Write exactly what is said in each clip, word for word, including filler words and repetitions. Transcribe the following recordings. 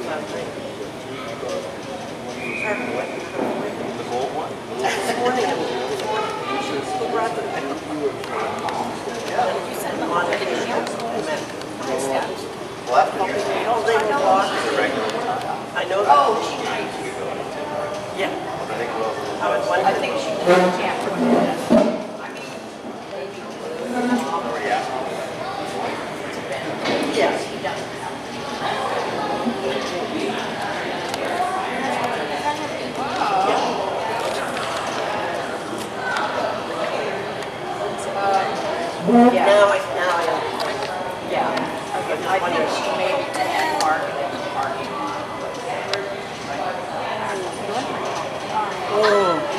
last night. The gold one? This morning, this morning. Who brought them back? You said the one that you Amen. Well, after you're Oh, they were lost. regular time. I know that. Oh, she might. Yeah. I think we'll. I was I wondering. think she did. Yeah. Yes. He does. Yeah. Now I, now I, Yeah. Okay. I think she made it to end mark and then parking. oh.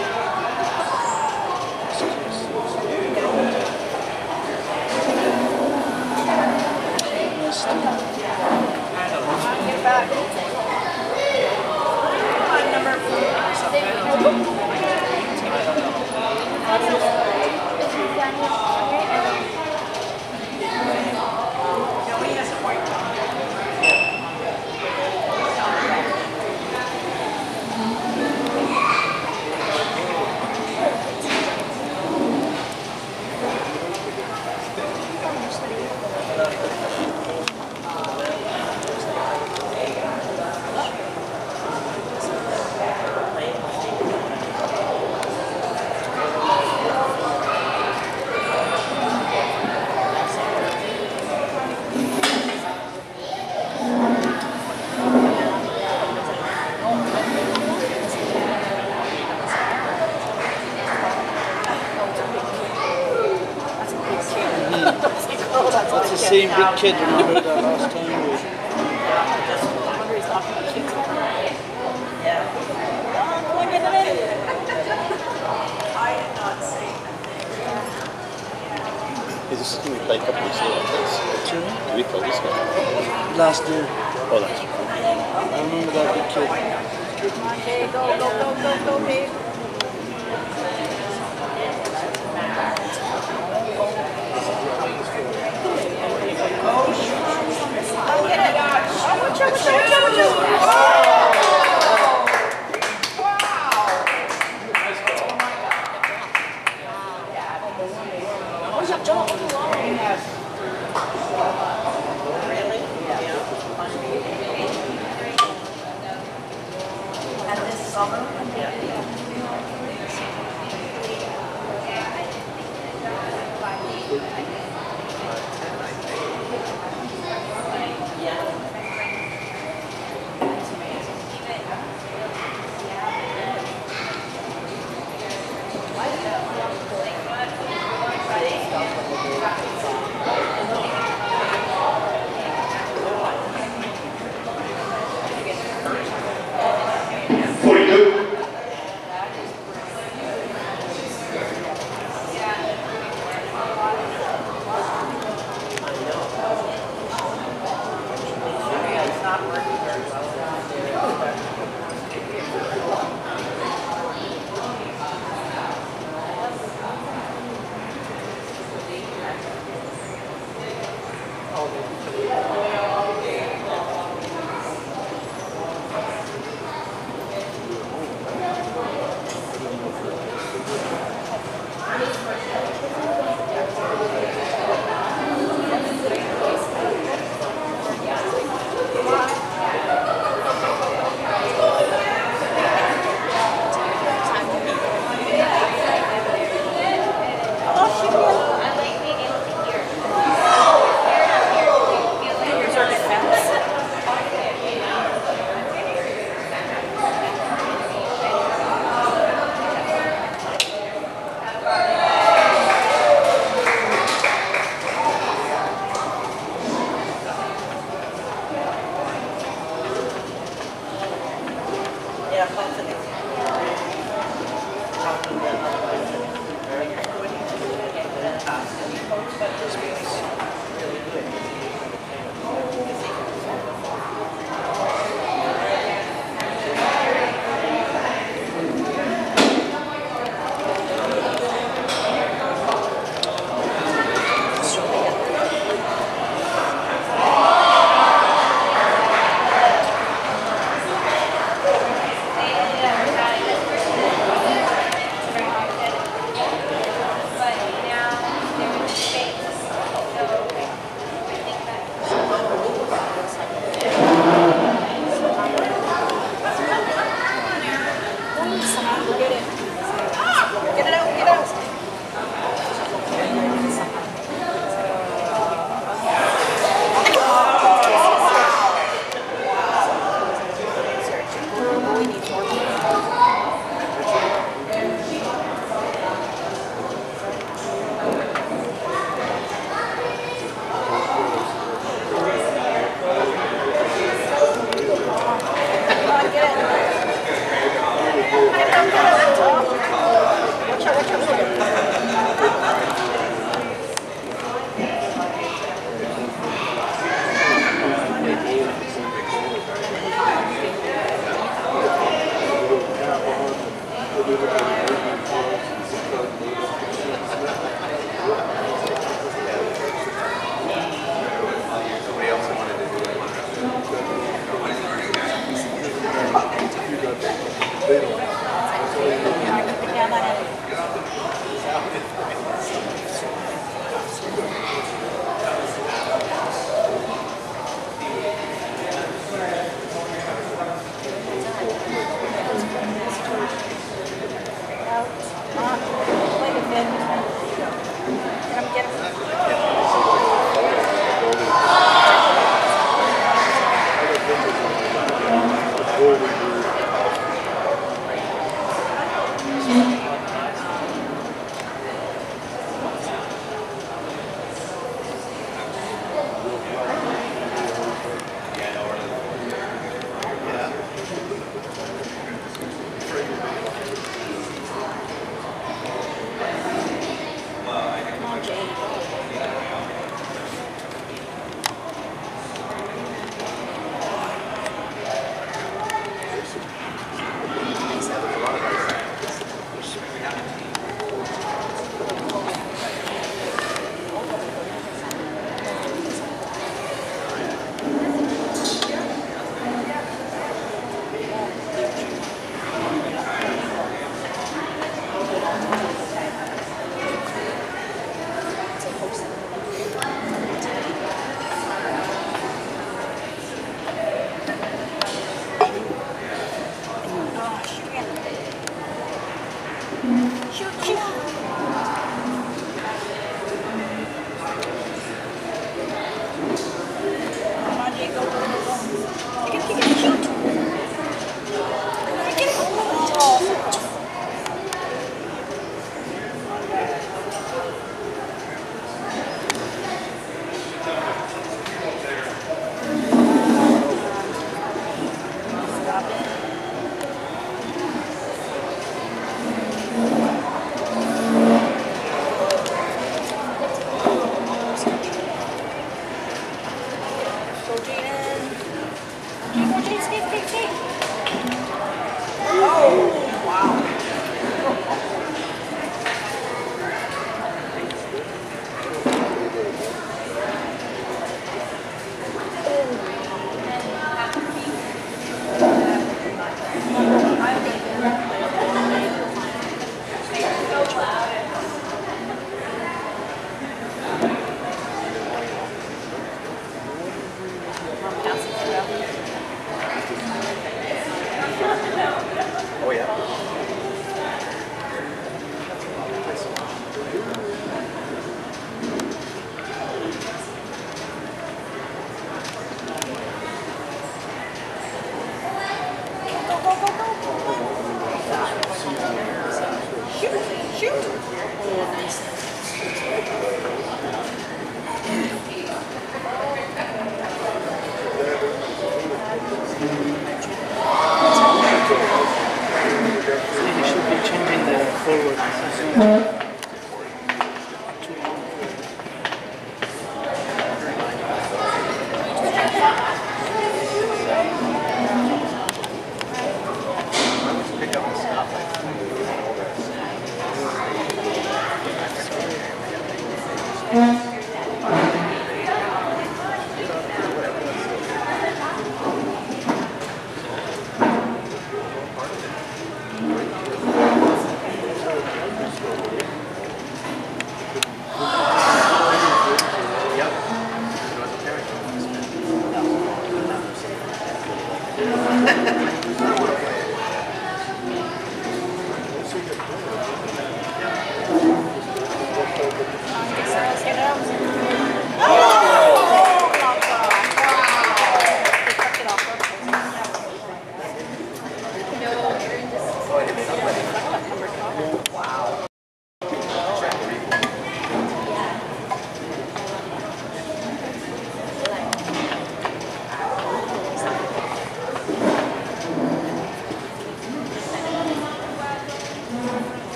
Get back. That's the same big kid when I heard that last time. Is this going to be played a couple weeks later? Sorry? Do we play this guy? Last year. Oh, that's right. I remember that big kid. Okay, go, go, go, go, go, babe. Oh, get it. Oh, watch out, watch out, watch out, watch out. Wow. Watch out, don't look along. Really? Yeah. And this summer, Yeah.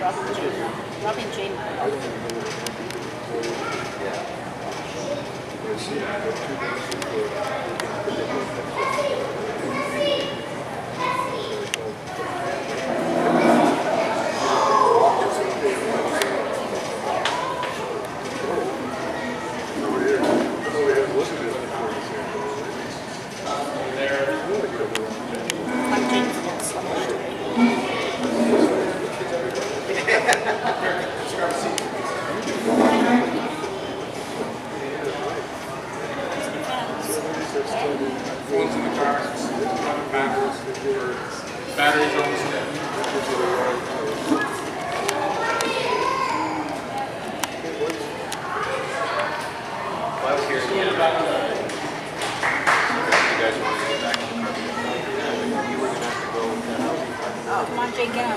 Robin Jane. Robin Jane. I'm Jane's against Phones in the car, batteries, batteries almost dead. Well, I was here again. You guys want to get back to the carpet. You were going to have to go with the housing. Oh, come on, Jane, get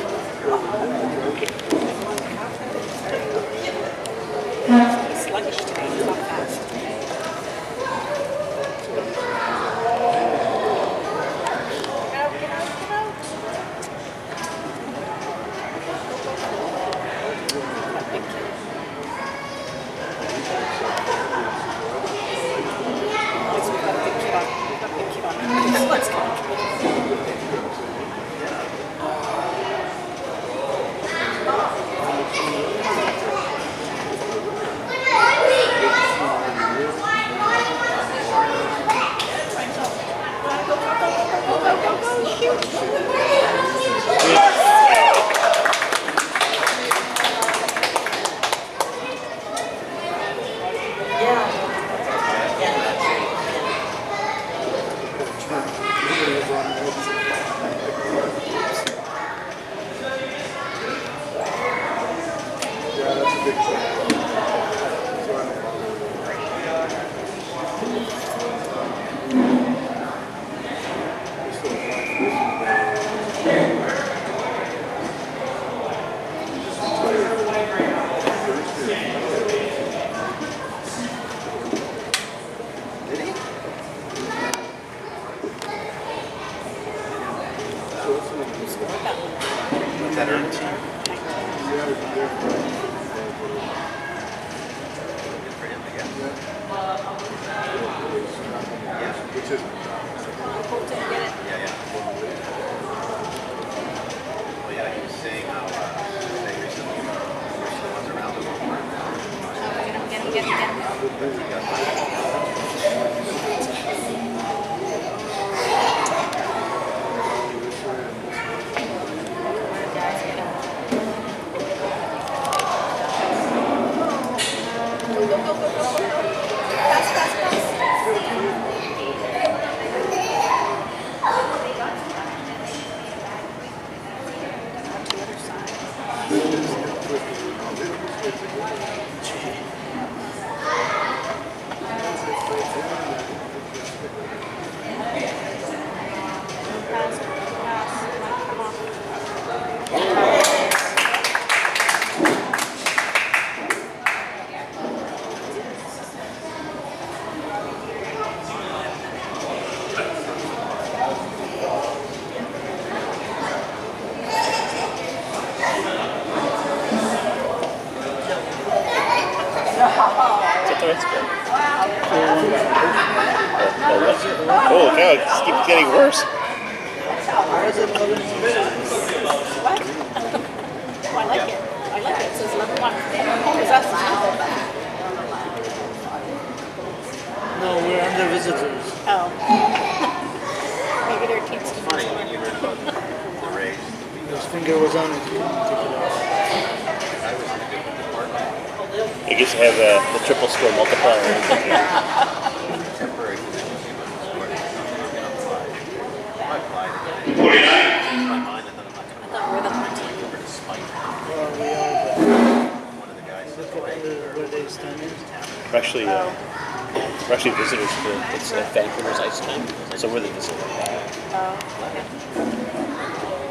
out. He's sluggish today, he's not fast. Get out, get out, get out. That big kid. Let's we've got a big kid on. We've got a big kid on. Let's go. Oh, no, it just keeps getting worse. What? Oh, I like it. I like it. It says level one. Is that No, we're under visitors. Oh. Maybe their team's too much. Funny when you heard about the raise. His finger was on it. Take it off. I was in a different department. I guess you have uh, the triple score multiplier. Temporary position came on the score. I applied it. In my mind, I thought I'm not going to I thought we were the home team. over to spite. Well, we are, One of the guys but said, look at the, where they stand in. we're actually, uh, we're actually visitors to it's uh, Vancouver's ice time, so we're the visitors. Oh, okay.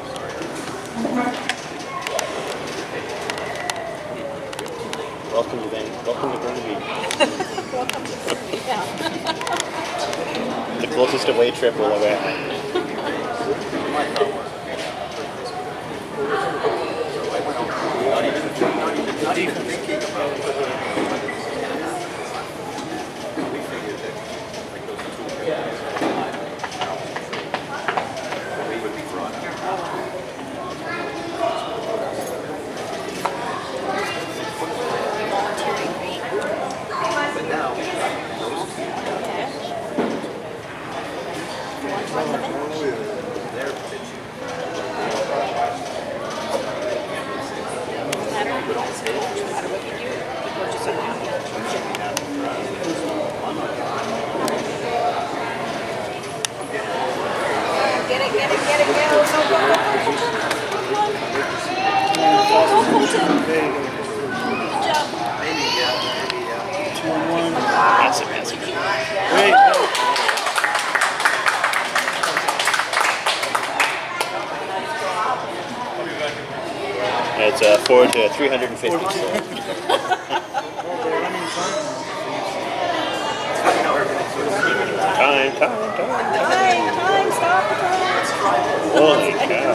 Welcome to Van. Welcome to Burnaby. Welcome to Burnaby, yeah. The closest away trip we'll ever have. My thought was, okay, so I went over. matter what you do, people are just unhappy. Get it, get it, get it, get it. Go, go, go, go, go, go, Colton. There you go. Good job. Maybe, yeah, maybe, yeah. Two and one. That's it, that's it. Great. It's uh, four to three hundred fifty. So. Oh, they're running fine. Time, time, time. Time, time, stop the time. Holy cow.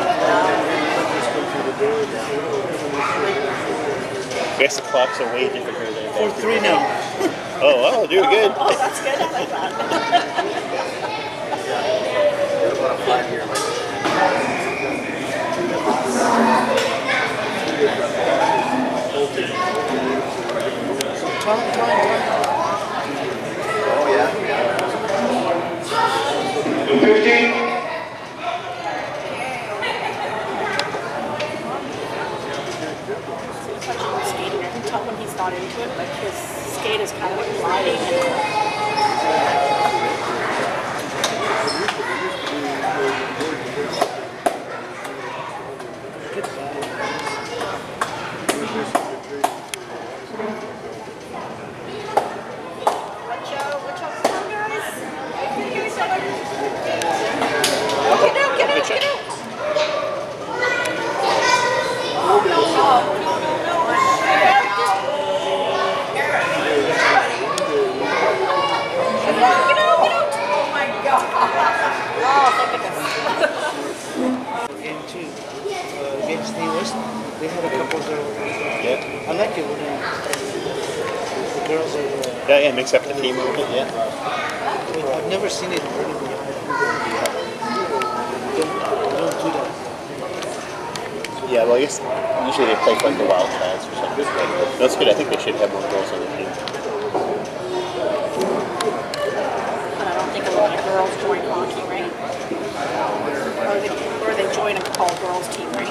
I guess the clocks are way different here than Four three now. Oh, wow, doing good. Oh, that's good. I like that. About a five-year like Time, time, time. Oh, yeah. fifteen. Skating, I can tell when he's not into it, like his skate is kind of like gliding and watch out, watch out, come on, guys. Get out, get out, get out. Oh, no, no, no, no, no. Get out, get out, get out. Oh my God. Oh, thank goodness. Game two. Uh, against the West, they had a couple of. Yeah. I like it when they, the girls are. Uh, Yeah, yeah, mix up the team a little bit, yeah. I've never seen it really. Don't, don't do that. Yeah, well, I guess usually they play for like the Wildcats or something. But that's good. I think they should have more girls on the team. But I don't think a lot of girls join hockey, right? Or they, or they join a called girls team, right?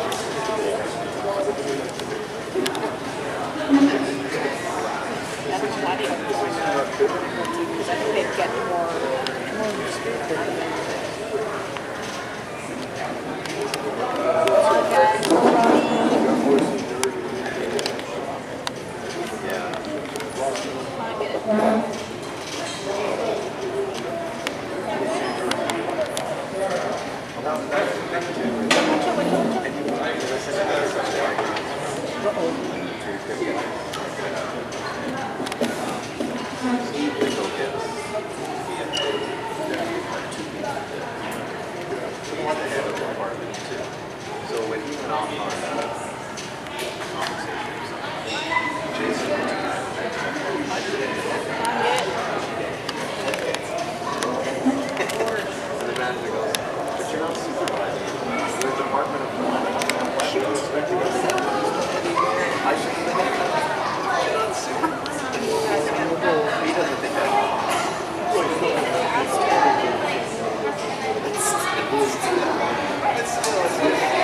I don't know why they don't join a team, because I think they'd get more. So when he went off on that conversation or something, Jason went to that. I didn't. And the manager goes, but you're not supervising. You're a department of planning. Why would you expect to get that? I should have been. You're not supervising. He doesn't think that. It's still, it's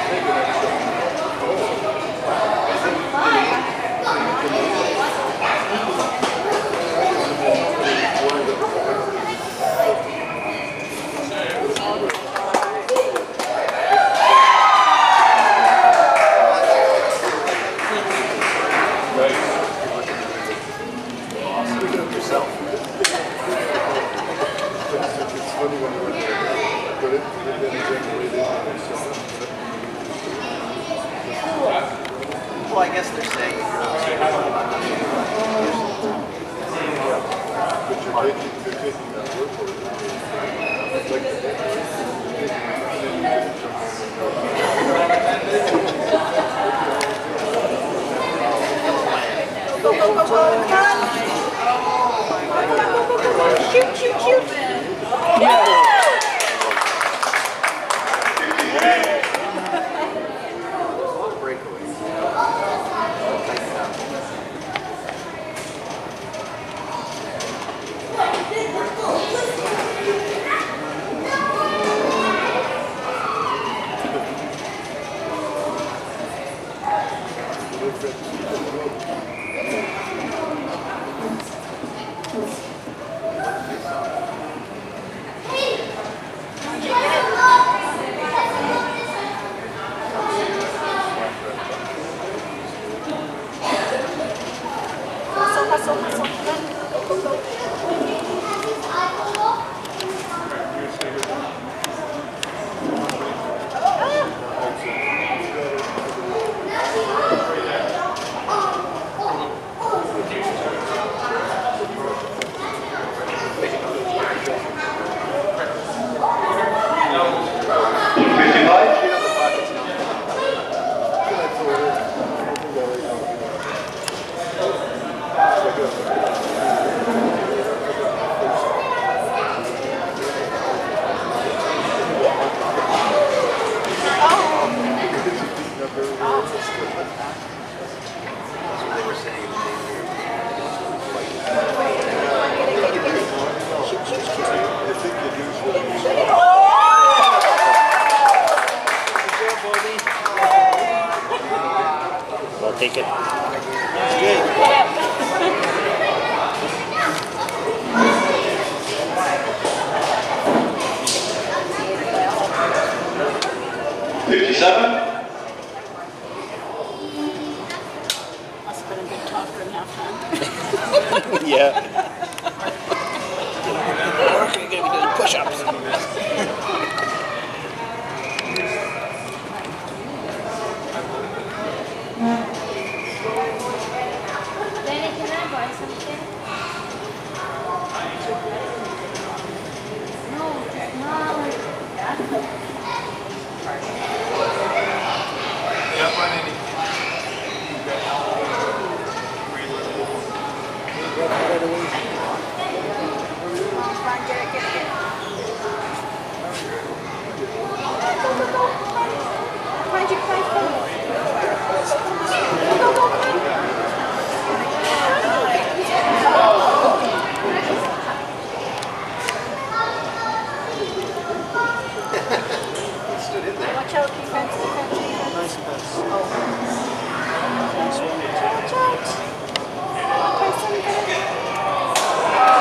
well, I guess they're saying you're not Go, go, go, go, come on. Shoot, shoot, shoot. Yeah. breakaways. I'll take it. fifty-seven. Must have been a good talk during halftime. Yeah. Work, you're gonna be doing push-ups. Danny, can I buy something? No, no. Yeah, fine, Andy. Find your find Watch out, defense, defense, defense. Nice pass. Watch out. Try something.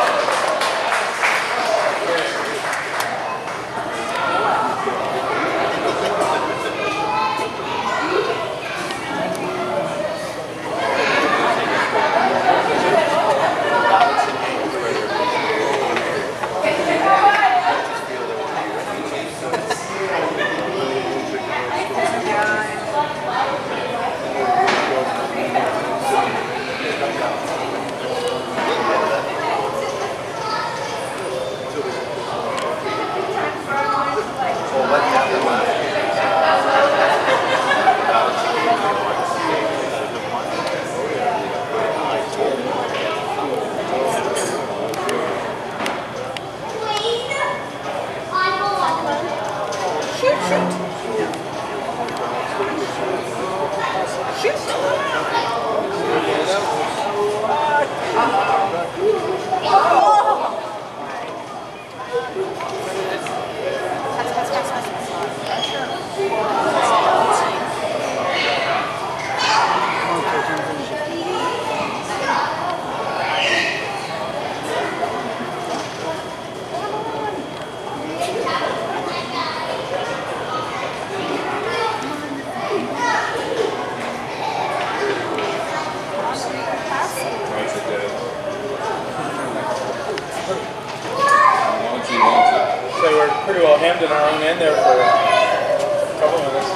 So we're pretty well hemmed in our own end there for a couple minutes.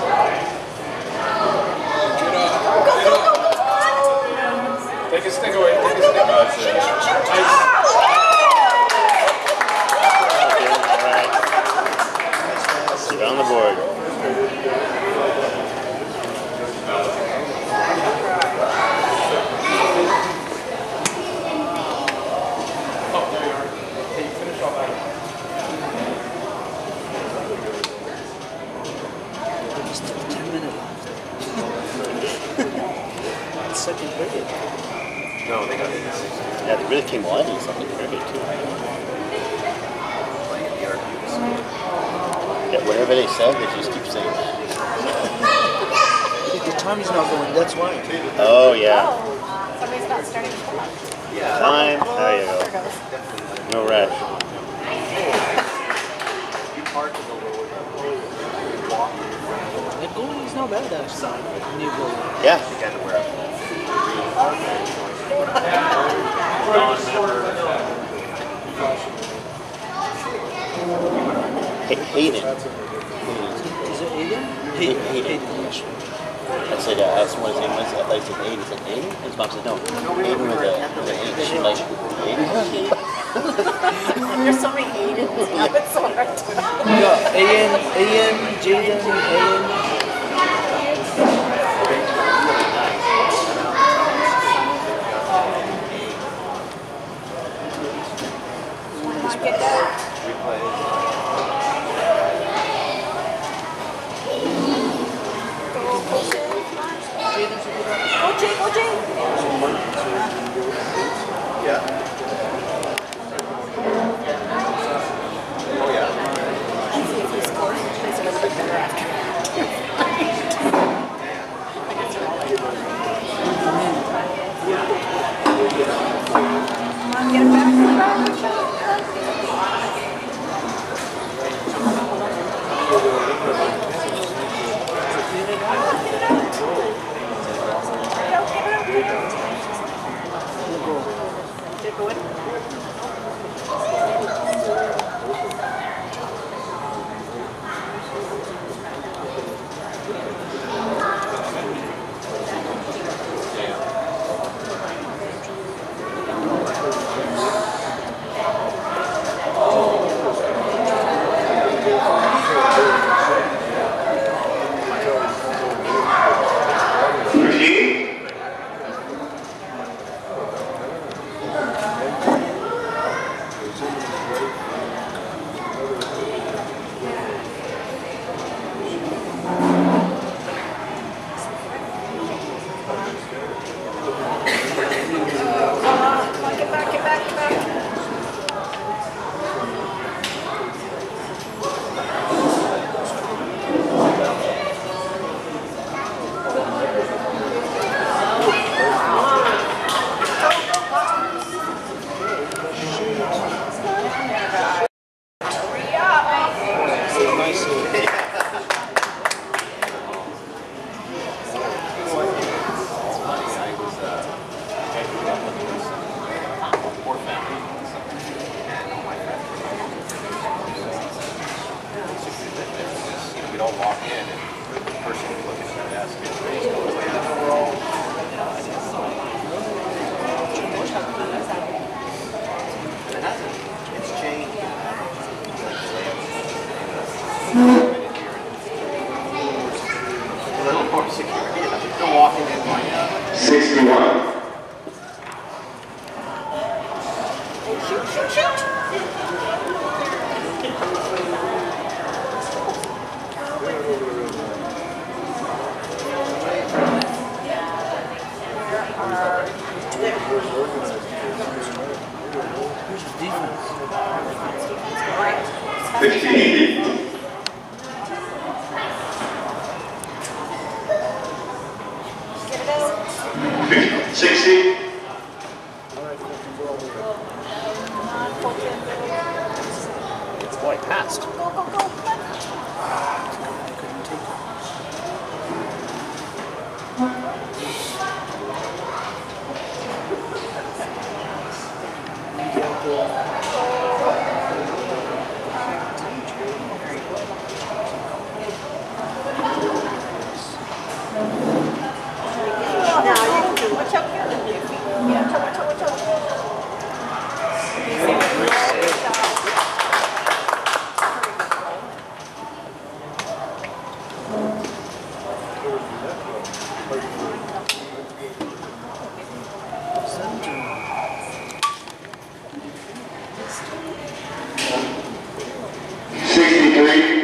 Take a stick away. Take a stick away. Nice. Get on the board. Oh, there you are. Okay, you finish off that. Just ten minutes left. Second period. No, they got eighty-six. Yeah, they really came alive in the second period too. Playing the Arcus. Yeah, whatever they said, they just keep saying that. Tommy's not going, that's why. Oh, yeah. Oh, somebody's not starting to come up. Time. There you There go. goes. No rush. You park in the lower walk. The goalie's not bad, actually. New goalie. Yeah. You got to wear a Hay- Hayden. Is it Aiden? Hayden. Hayden. I said, uh, I asked him what his name was. I thought he said Hayden. He said Hayden? His mom said, no. Hayden with a, with an H. Like, Hayden? There's so many Aidens now, it's so hard to know. We got Ian, Ian, Jaden, Ian. Come on, get that. Go, push it. Go, Jay, go, Jay. Yeah. Oh, yeah. Let's see if he scores. He's a little bit better after. Come on, get him back. Get him sixty-one. Shoot, shoot, shoot. fifty. sixty. Boy, passed. Go, go, go. Now you can do watch out here. Yeah, watch out, watch out, watch out. sixty-three.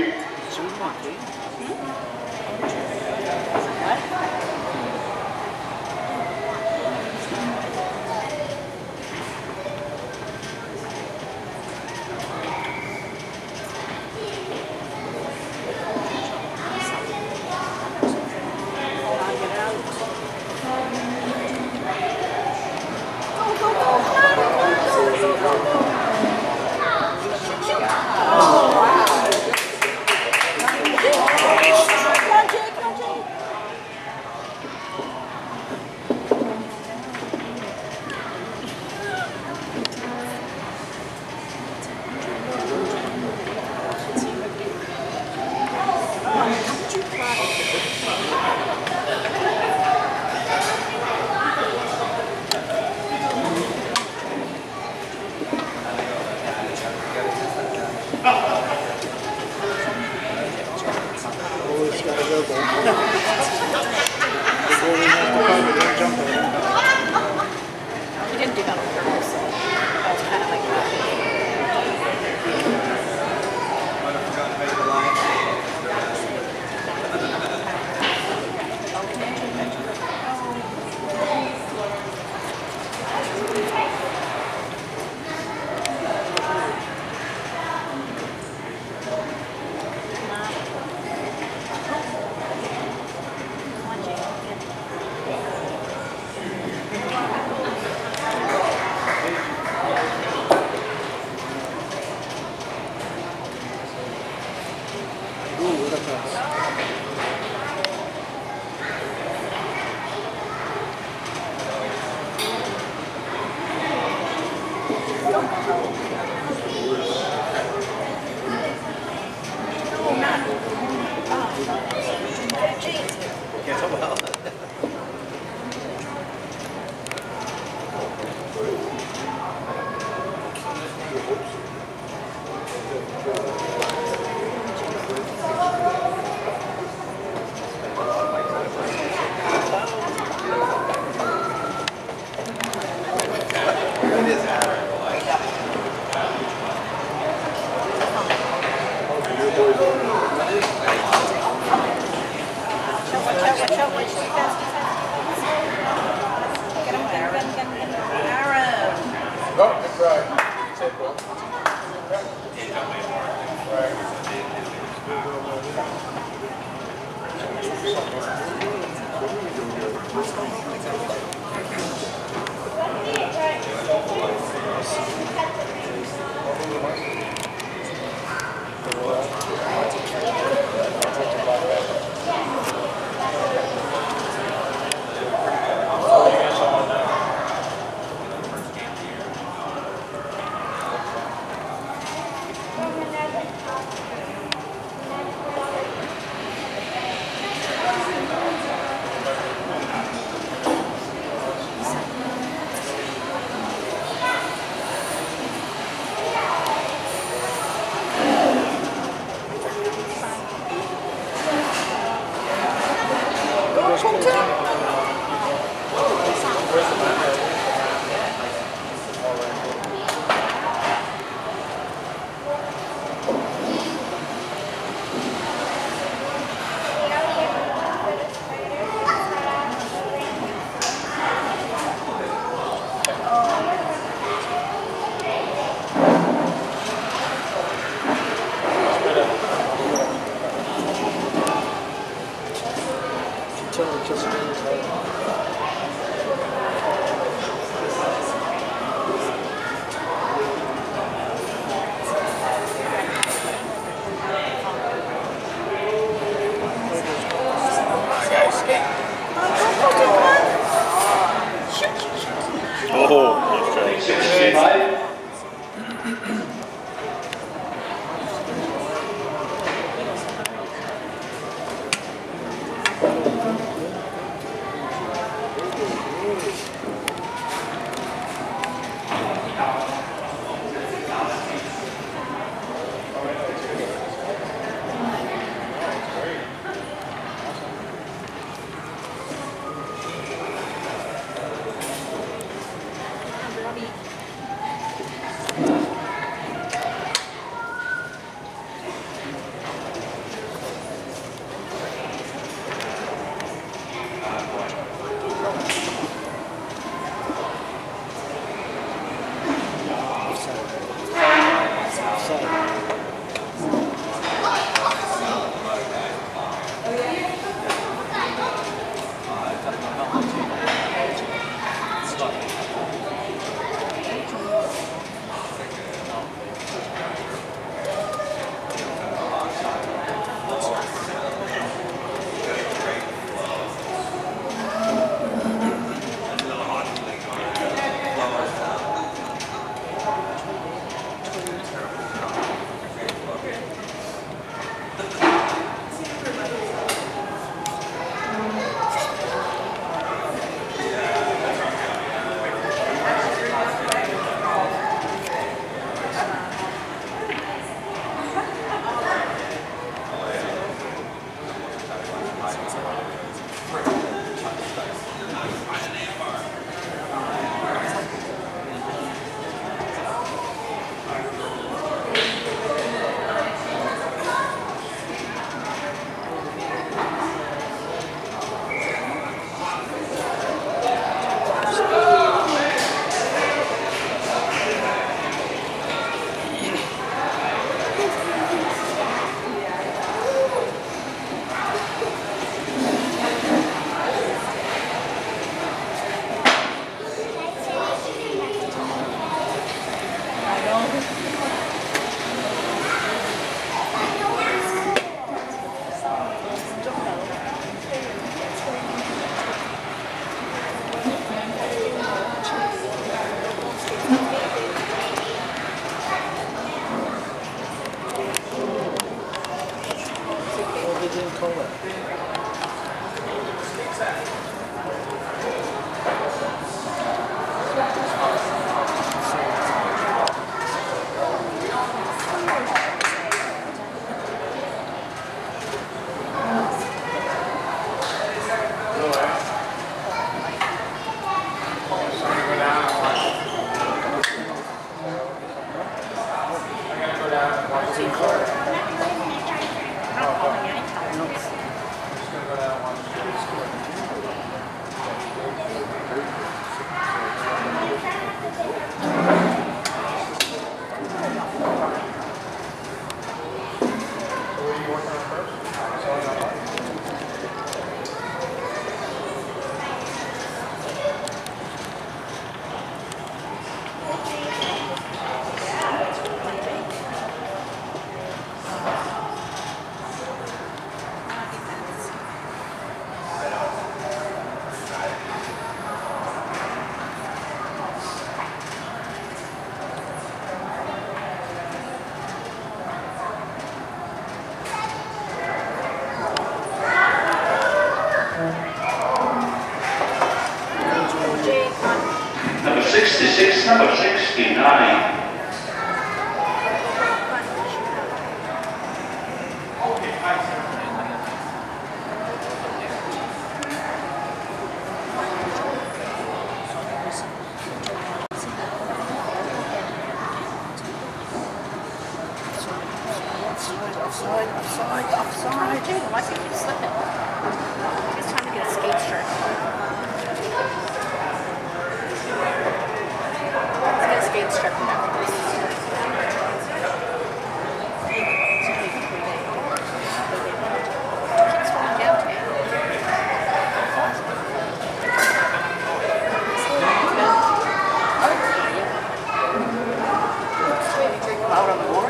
sixty-five. sixty-six, number sixty-nine. Offside, offside, offside. Dude, why can't you slip it? It's time to get a skate shirt. Let's get a skate strip now. Keeps falling down to me. Out on the board.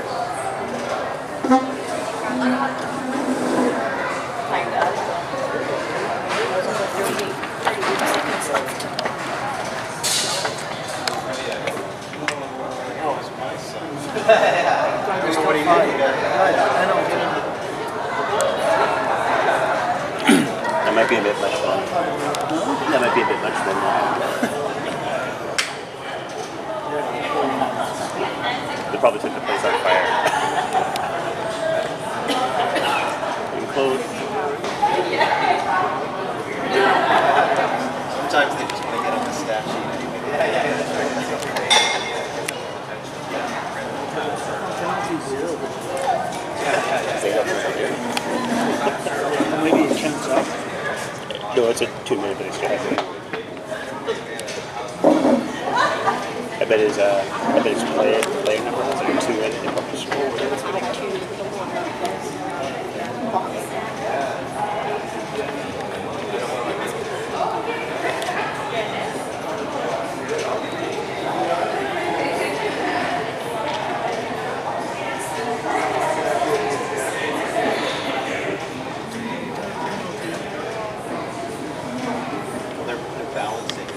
Like that. There's still five. Right, I know. That might be a bit much fun. That might be a bit much fun. They probably took the place on fire. Enclosed. Sometimes they just want to get on the stat sheet anyway. Yeah, yeah, that's right. Penalty zero. They got this up here. Maybe it counts up. No, it's a two minute extra. I bet his, uh, I bet his player, player number was like two and they probably scored. They're, they're balancing.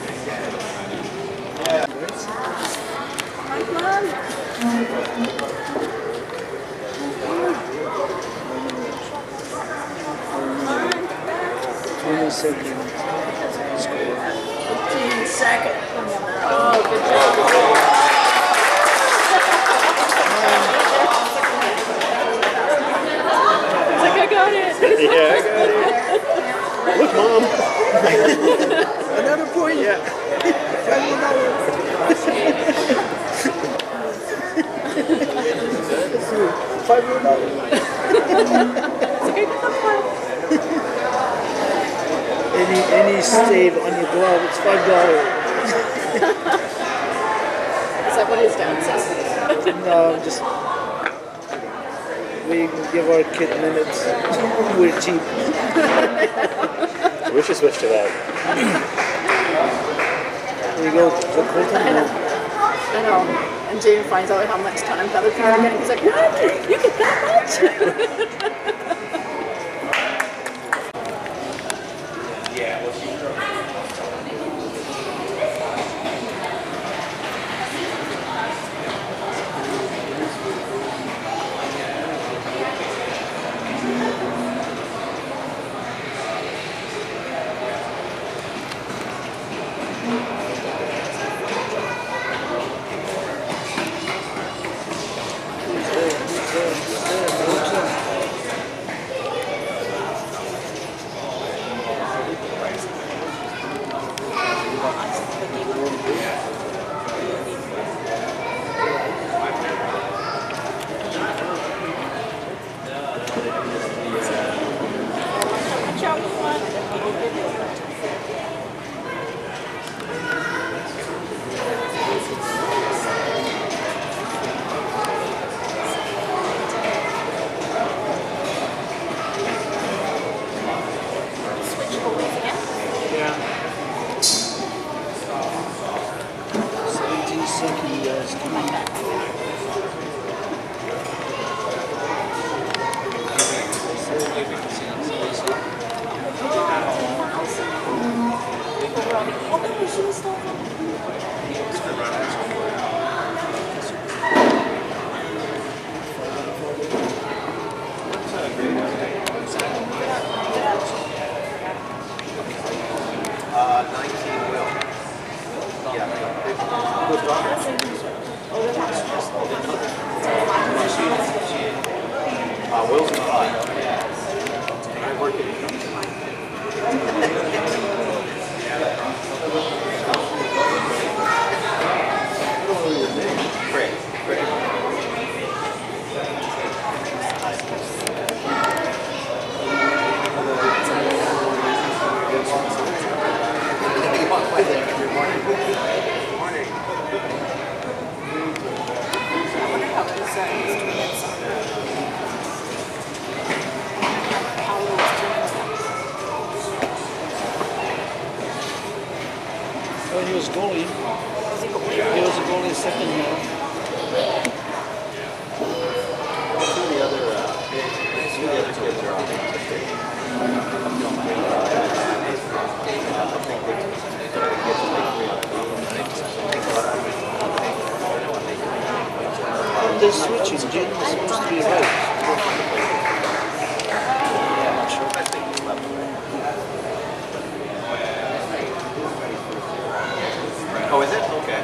twenty seconds. fifteen seconds. Oh, good job. It's like, I got it. Yeah, I got it. Look, Mom. Another point. Yeah. Five more dollars. Any any save on your glove, it's five dollars. Is that what his dad says? No, just we give our kid minutes. We're cheap. We should switch to that. There you go. The Colton. I know. I know. And Jane finds out how much time the other people are getting. He's like, what? You get that much? seventeen seconds, guys. Come on. Uh, nineteen will. Yeah. Uh, Will's in five. I'm working. Great, great. When he was goalie, he was a goalie second half. Two of the other, uh, two of the other kids are They is switching. Jaden was supposed to be right. Yeah, I'm not sure. Oh, is it? Okay.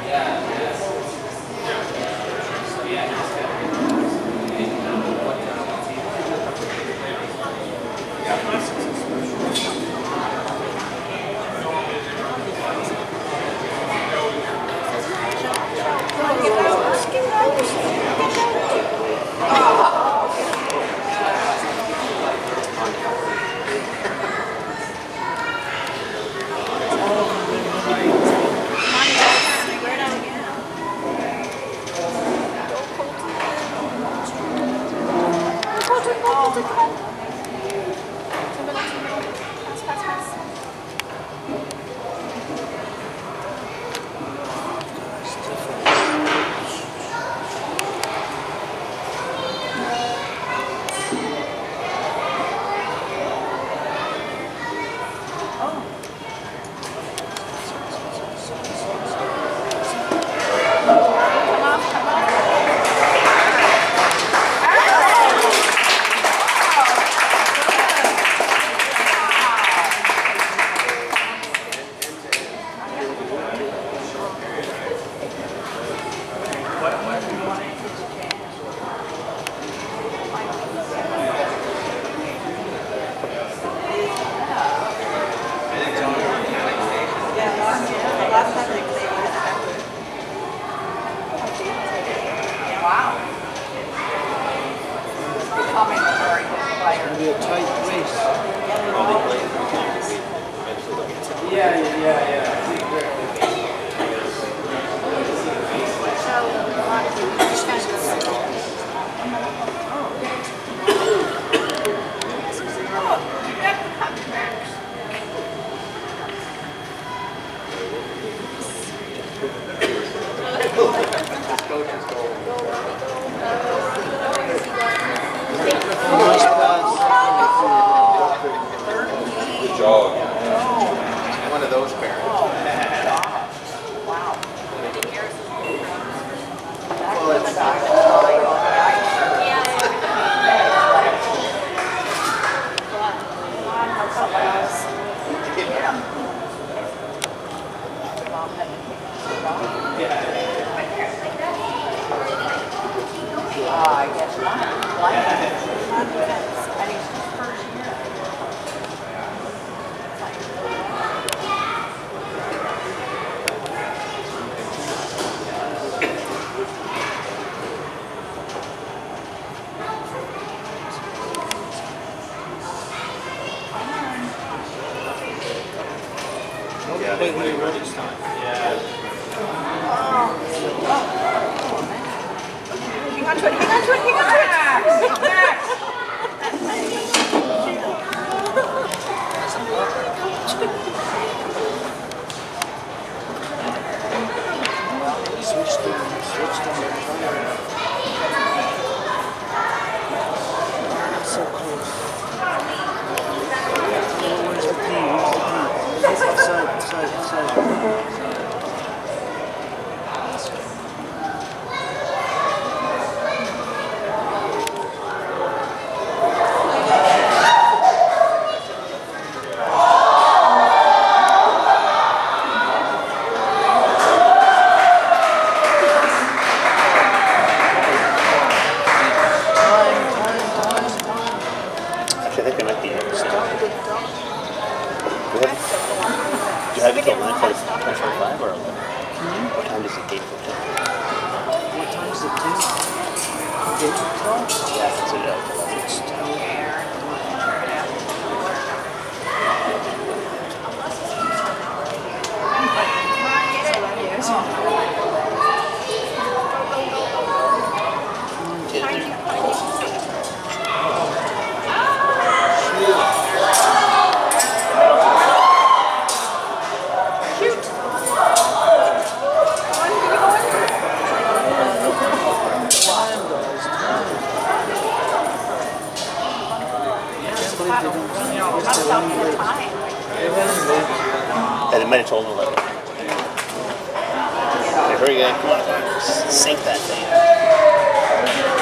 It'll be a tight race. Yeah, yeah, yeah. Good job. One of those parents. I guess not. I think it's first year. Yeah, they went over this time. Hang on to it, hang on to it, hang on to it! Switched them, switched them. So close. Oh, where's the P? Where's the P? It's outside, outside, outside. Actually, I think they might be in the same. Do you have it till nine forty-five or eleven? What time does it gate for? What time is it? ten? eight o'clock? Yeah, that's it. eleven. It's ten. And they might have told him eleven. Okay, very good. Come on, sink that thing. Is it